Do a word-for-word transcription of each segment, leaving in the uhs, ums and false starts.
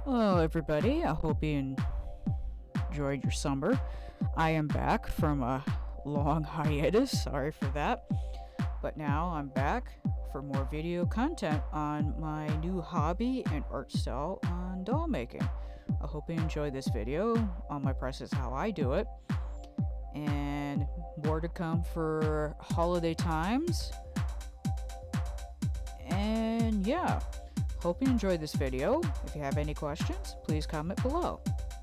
Hello, everybody. I hope you enjoyed your summer. I am back from a long hiatus. Sorry for that. But now I'm back for more video content on my new hobby and art style on doll making. I hope you enjoyed this video on my process, how I do it. And more to come for holiday times. And yeah. Hope you enjoyed this video. If you have any questions, please comment below.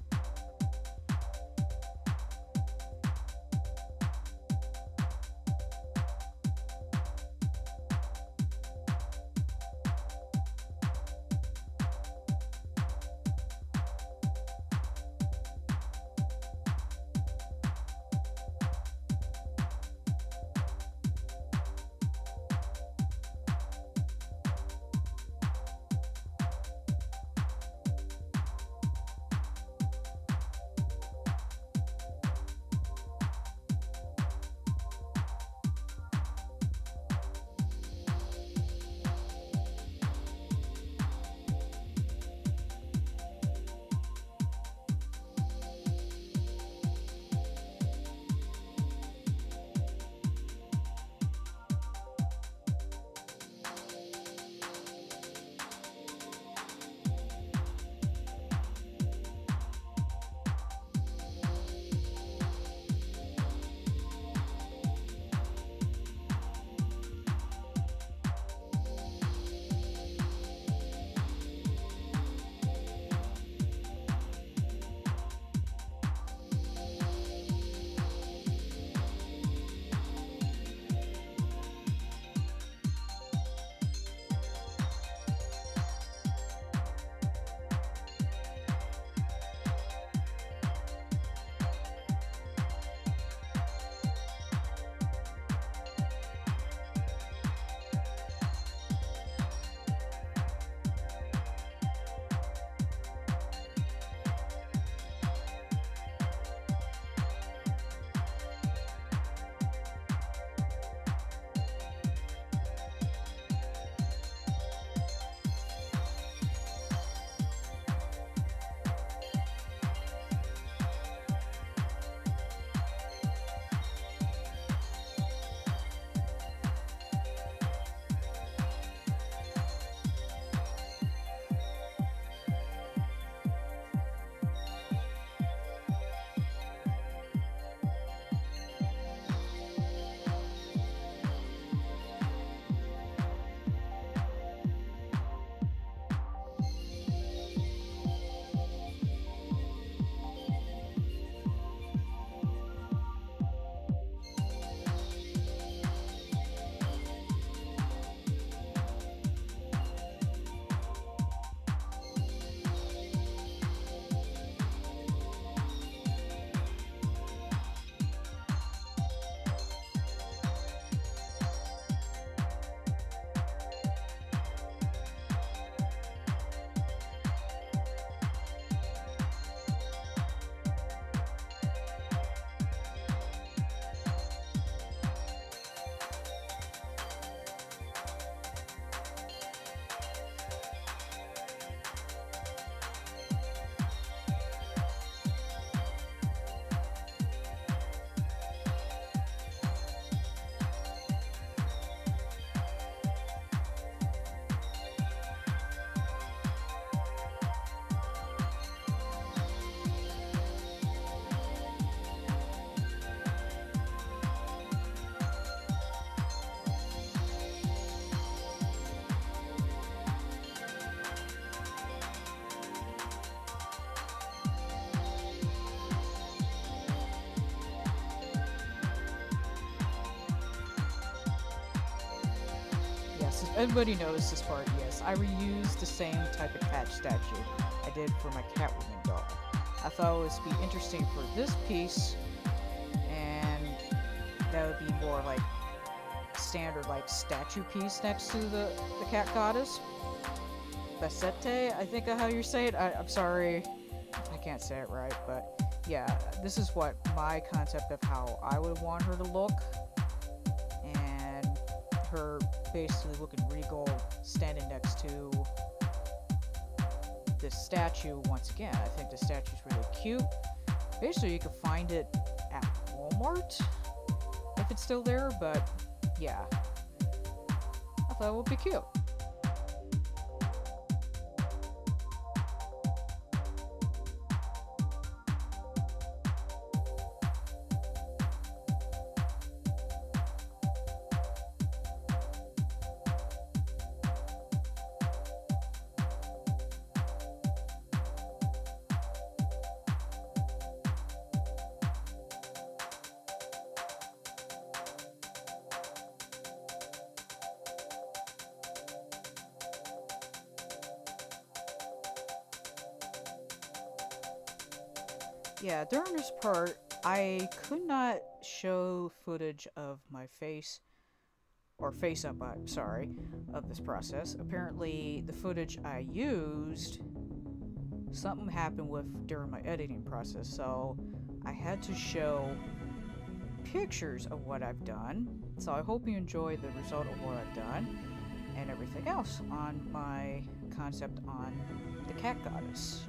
Everybody knows this part, yes. I reused the same type of cat statue I did for my Catwoman doll. I thought it would be interesting for this piece, and that would be more like standard like statue piece next to the, the Cat Goddess Bastet, I think of how you say it. I, I'm sorry if I can't say it right, but yeah, this is what my concept of how I would want her to look. And her basically looking regal, standing next to this statue once again. I think the statue's really cute. Basically, you can find it at Walmart if it's still there, but yeah, I thought it would be cute. Yeah, during this part, I could not show footage of my face, or face up, I'm sorry, of this process. Apparently, the footage I used, something happened with during my editing process, so I had to show pictures of what I've done. So I hope you enjoy the result of what I've done and everything else on my concept on the Cat Goddess.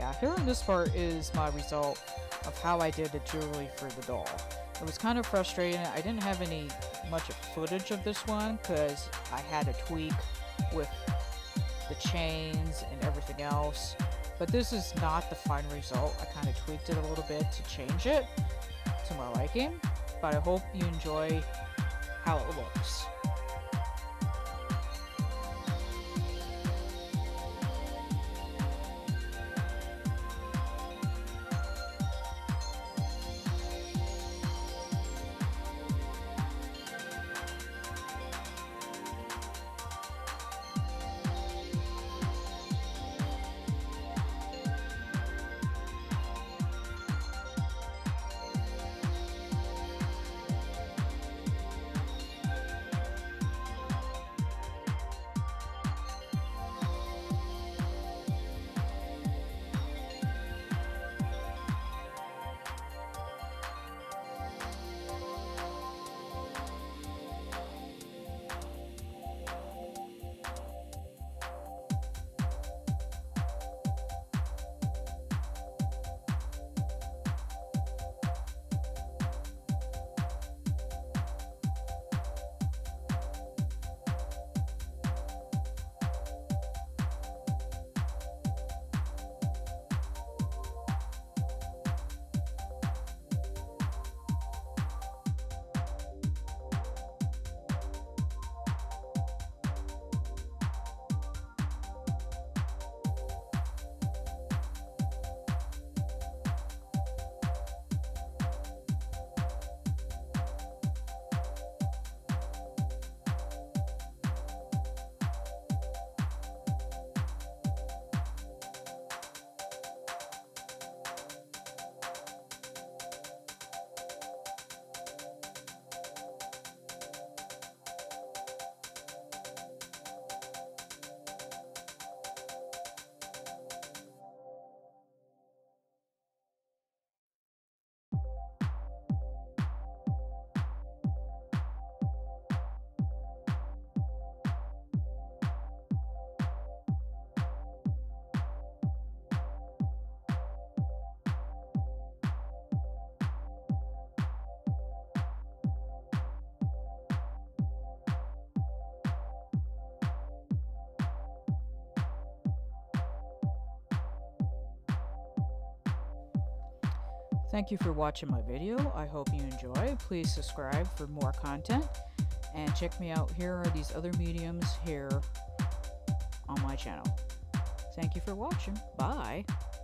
yeah, here in this part is my result of how I did the jewelry for the doll. It was kind of frustrating. I didn't have any much footage of this one because I had to tweak with the chains and everything else. But this is not the final result. I kind of tweaked it a little bit to change it to my liking. But I hope you enjoy how it looks. Thank you for watching my video. I hope you enjoy. Please subscribe for more content. And check me out. Here are these other mediums here on my channel. Thank you for watching. Bye.